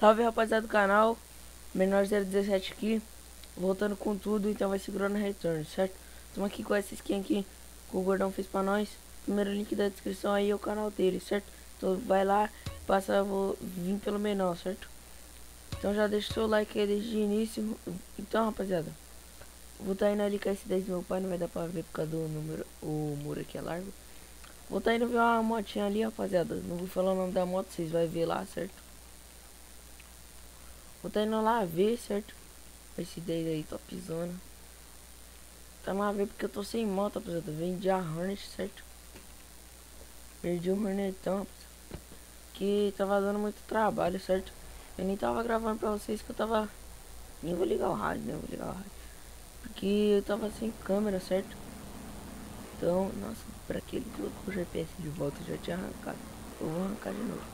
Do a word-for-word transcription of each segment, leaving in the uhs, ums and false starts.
Salve, rapaziada do canal, Menor zero dezessete aqui, voltando com tudo, então vai segurando o retorno, certo? Estamos aqui com essa skin aqui que o Gordão fez pra nós. Primeiro link da descrição aí é o canal dele, certo? Então vai lá, passa, vou vir pelo menor, certo? Então já deixa o seu like aí desde o início. Então, rapaziada, vou estar tá indo ali com a S dez do meu pai, não vai dar pra ver por causa do número, o muro aqui é largo. Vou estar tá indo ver uma motinha ali, rapaziada, não vou falar o nome da moto, vocês vão ver lá, certo? Vou tá indo lá ver, certo? Esse dez aí, topzona. Tá lá ver porque eu tô sem moto, rapaziada. Vendi a Hornet, certo? Perdi o Hornetão, rapaziada. Que tava dando muito trabalho, certo? Eu nem tava gravando pra vocês que eu tava... Nem vou ligar o rádio, né? Vou ligar o rádio. Porque eu tava sem câmera, certo? Então, nossa, pra que ele colocou o G P S de volta? Eu já tinha arrancado. Eu vou arrancar de novo.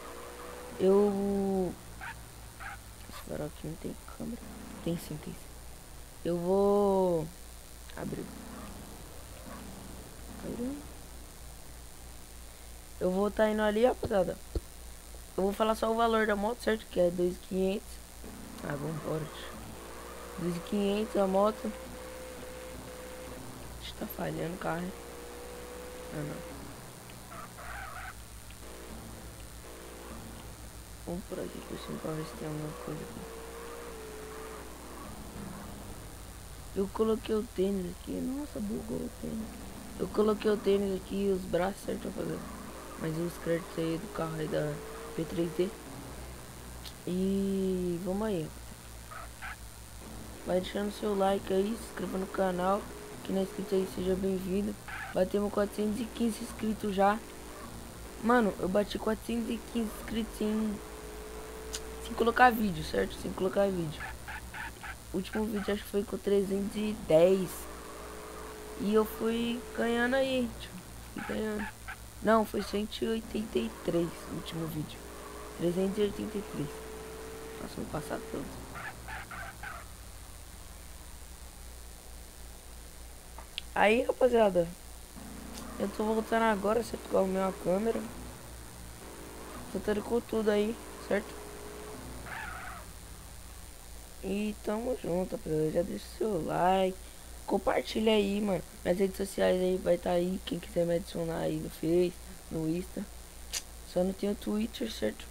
Eu... Esse farol aqui não tem câmera. Tem sim, tem sim. Eu vou... Abriu. Abriu. Eu vou tá indo ali, rapaziada. Eu vou falar só o valor da moto, certo? Que é dois mil e quinhentos. Ah, vambora. dois mil e quinhentos a moto. Está falhando o carro. Ah, não. Vamos por aqui por cima pra ver se tem alguma coisa aqui. Eu coloquei o tênis aqui. Nossa, bugou o tênis. Eu coloquei o tênis aqui e os braços, certo, rapaziada? Mas os créditos aí do carro aí da P três D. E vamos aí. Vai deixando seu like aí, se inscreva no canal. Quem não é inscrito aí, seja bem-vindo. Batemos quatrocentos e quinze inscritos já. Mano, eu bati quatrocentos e quinze inscritos sem, sem colocar vídeo, certo? Sem colocar vídeo. O último vídeo acho que foi com trezentos e dez. E eu fui ganhando aí, tipo, fui ganhando. Não, foi cento e oitenta e três o último vídeo. trezentos e oitenta e três. Nossa, vou passar todos. Aí, rapaziada, eu tô voltando agora, certo? Com a minha câmera. Tô tendo com tudo aí, certo? E tamo junto, rapaziada. Já deixa o seu like. Compartilha aí, mano. Minhas redes sociais aí vai estar tá aí. Quem quiser me adicionar aí no Face, no Insta. Só não tenho Twitter, certo?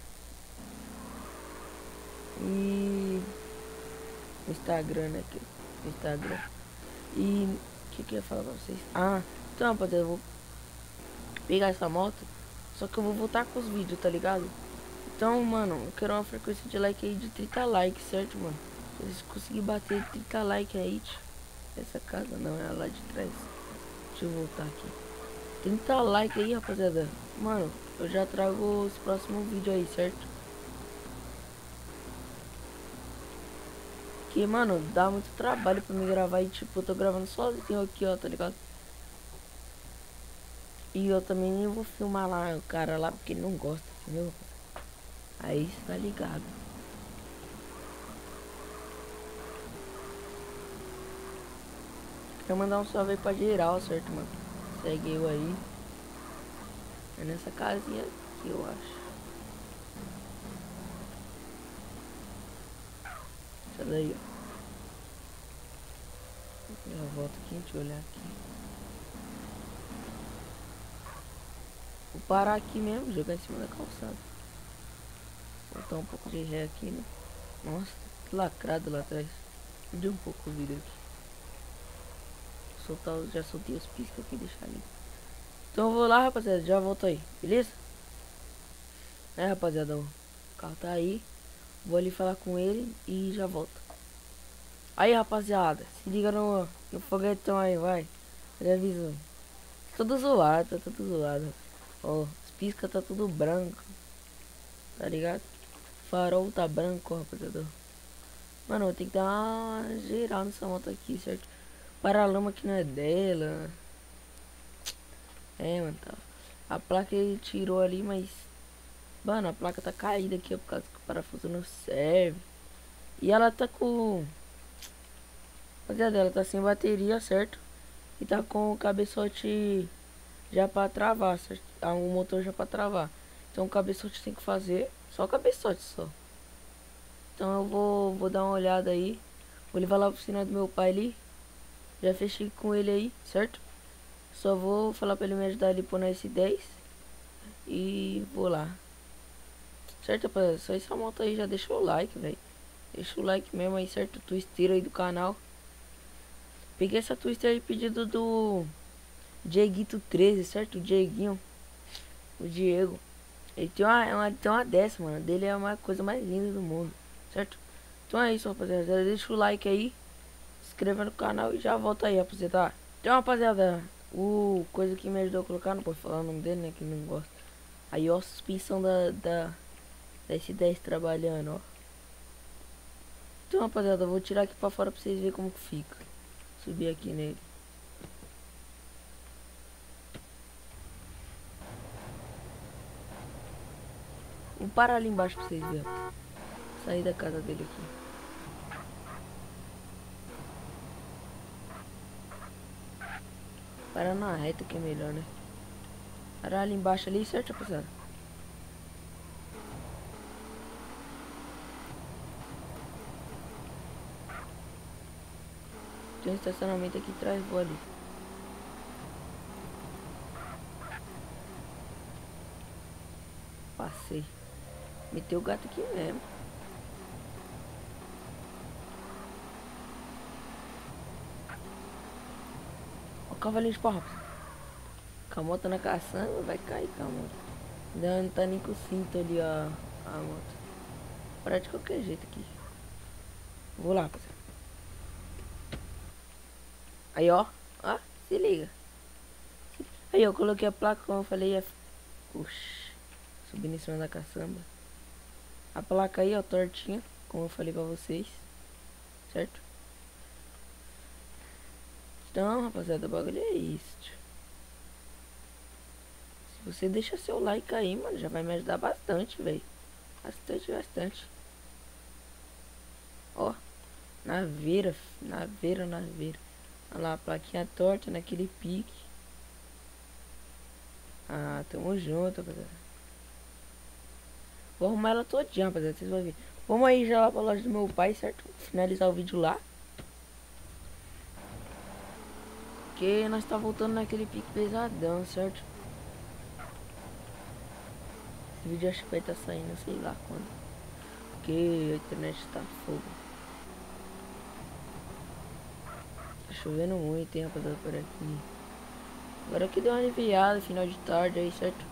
E... Instagram, né? Aqui. Instagram. E... O que que eu ia falar pra vocês? Ah, então, rapaziada, eu vou pegar essa moto. Só que eu vou voltar com os vídeos, tá ligado? Então, mano, eu quero uma frequência de like aí de trinta likes, certo, mano? Se conseguir bater trinta likes aí, tch, essa casa não, é lá de trás. Deixa eu voltar aqui. trinta likes aí, rapaziada. Mano, eu já trago os próximos vídeos aí, certo? Que, mano, dá muito trabalho pra me gravar e, tipo, eu tô gravando sozinho aqui, ó, tá ligado? E eu também nem vou filmar lá o cara lá, porque ele não gosta, entendeu? Aí você tá ligado. Quero mandar um salve aí pra geral, certo, mano? Segue eu aí. É nessa casinha aqui, eu acho. Essa daí, ó. Já volto aqui, deixa eu olhar aqui. Vou parar aqui mesmo, jogar em cima da calçada. Botar um pouco de ré aqui, né? Nossa, que lacrado lá atrás. Deu um pouco o vídeo aqui. Soltar, já soltei os piscas aqui, deixar ali. Então eu vou lá, rapaziada, já volto aí, beleza? É, rapaziada, o carro tá aí. Vou ali falar com ele e já volto. Aí, rapaziada, se liga no, no foguetão aí, vai. Ele avisou. Tudo zoado, tá tudo zoado. Ó, os piscas tá tudo branco. Tá ligado? Farol tá branco, rapaziada. Mano, eu tenho que dar uma geral nessa moto aqui, certo? Paralama que não é dela. É, mano, tá. A placa ele tirou ali, mas... Mano, a placa tá caída aqui, ó, por causa que o parafuso não serve. E ela tá com... Rapaziada, ela tá sem bateria, certo? E tá com o cabeçote já pra travar, certo? Ah, o motor já pra travar. Então o cabeçote tem que fazer... Só o cabeçote, só. Então eu vou, vou dar uma olhada aí. Vou levar lá pra oficina do meu pai ali. Já fechei com ele aí, certo? Só vou falar pra ele me ajudar ali pôr na S dez. E vou lá. Certo, rapaziada? Só essa moto aí, já deixa o like, velho. Deixa o like mesmo aí, certo? Twister aí do canal. Peguei essa Twister aí pedido do Dieguito treze, certo? O Dieguinho. O Diego. Ele tem uma, uma, tem uma dessa, mano. Dele é uma coisa mais linda do mundo, certo? Então é isso, rapaziada. Deixa o like aí. Se inscreva no canal e já volta aí, rapaziada. Então, rapaziada, o coisa que me ajudou a colocar, não pode falar o nome dele, né? Que não gosta. Aí, ó, a suspensão da, da, da S dez trabalhando, ó. Então, rapaziada, eu vou tirar aqui pra fora pra vocês verem como que fica. Subir aqui nele. Vou parar ali embaixo pra vocês verem. Sair da casa dele aqui. Parar na reta que é melhor, né? Parar ali embaixo ali, certo, rapaziada? Tem um estacionamento aqui atrás, vou ali. Passei. Meteu o gato aqui mesmo. Ó o cavalinho de pau, rapaz. Com a moto na caçamba, vai cair com a moto. Ainda não tá nem com o cinto ali, ó. A moto. Parar de qualquer jeito aqui. Vou lá, rapaziada. Aí, ó. Ó, se liga. Aí, eu coloquei a placa, como eu falei. É... Oxi. Subindo em cima da caçamba. A placa aí, ó, tortinha. Como eu falei pra vocês. Certo? Então, rapaziada, o bagulho é isso. Tio. Se você deixa seu like aí, mano, já vai me ajudar bastante, velho. Bastante, bastante. Ó. Naveira, naveira, naveira. Olha lá, a plaquinha torta naquele pique. Ah, tamo junto, rapaziada. Vou arrumar ela todinha, rapaziada, vocês vão ver. Vamos aí já lá pra loja do meu pai, certo? Finalizar o vídeo lá. Porque nós tá voltando naquele pique pesadão, certo? Esse vídeo acho que vai estar tá saindo, sei lá quando. Porque a internet tá fogo. Tá chovendo muito, hein, rapaziada, por aqui. Agora que deu uma aliviada, final de tarde aí, certo?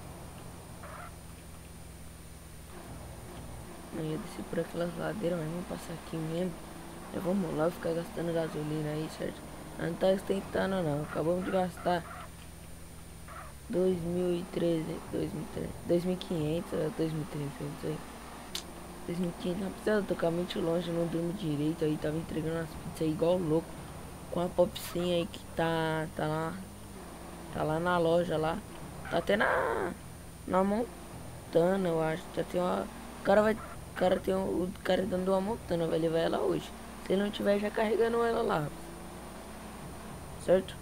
Eu ia descer por aquelas ladeiras, mas vamos passar aqui mesmo. Já vamos lá ficar gastando gasolina aí, certo? Não tá esquentando não, acabamos de gastar dois mil e treze, dois mil e treze, dois mil e quinhentos, dois mil e treze, não sei. dois mil e quinhentos, não precisa tocar muito longe, não durmo direito aí, tava entregando as pizzas aí igual louco. Com a popzinha aí que tá, tá lá, tá lá na loja lá. Tá até na, na montana, eu acho, já tem uma, o cara vai, o cara tem um, o cara dando uma montana, vai levar ela hoje. Se ele não tiver já carregando ela lá, certo?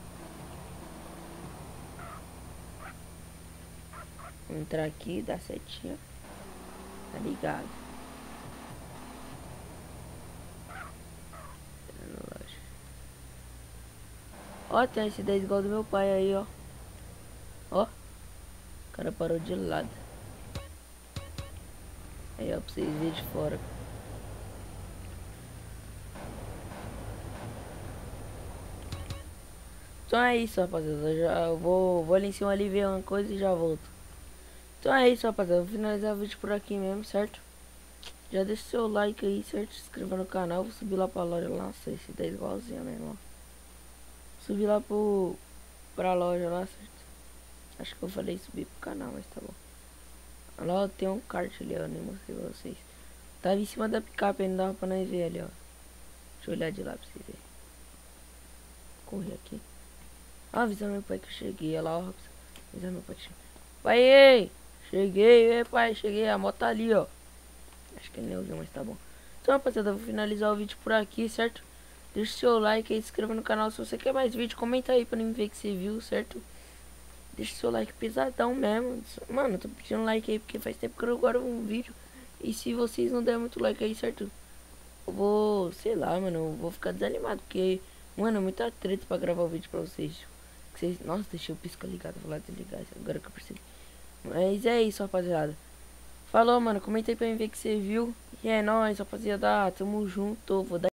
Vou entrar aqui, dar setinha. Tá ligado? Ó, tem esse dez igual do meu pai aí, ó. Ó. O cara parou de lado. Aí, ó, pra vocês verem de fora. Então é isso, rapaziada. Eu já vou, vou ali em cima ali ver uma coisa e já volto. Então é isso, rapaziada. Vou finalizar o vídeo por aqui mesmo, certo? Já deixa seu like aí, certo? Se inscreva no canal. Vou subir lá pra loja lá. Não sei se dá igualzinho, né, irmão? Subir lá pro, pra loja lá, certo? Acho que eu falei subir pro canal, mas tá bom. Lá tem um kart ali, ó. Nem mostrei pra vocês. Tava em cima da picape, ainda dava pra nós ver ali, ó. Deixa eu olhar de lá pra vocês verem. Correr aqui. Ah, avisar meu pai que eu cheguei. Olha lá, ó. Avisar meu pai que cheguei. Pai, ei! Cheguei, ei, pai, cheguei. A moto tá ali, ó. Acho que ele nem ouviu, mas tá bom. Então, rapaziada, eu vou finalizar o vídeo por aqui, certo? Deixa o seu like aí, se inscreva no canal. Se você quer mais vídeo, comenta aí pra mim ver que você viu, certo? Deixa o seu like pesadão mesmo. Mano, eu tô pedindo like aí porque faz tempo que eu não guardo um vídeo. E se vocês não der muito like aí, certo? Eu vou, sei lá, mano, eu vou ficar desanimado, porque, mano, é muita treta pra gravar o vídeo pra vocês. vocês nossa, deixei o pisca ligado, vou lá desligar isso agora que eu percebi. Mas é isso, rapaziada. Falou, mano, comenta aí pra mim ver que você viu. E é nóis, rapaziada, tamo junto, vou dar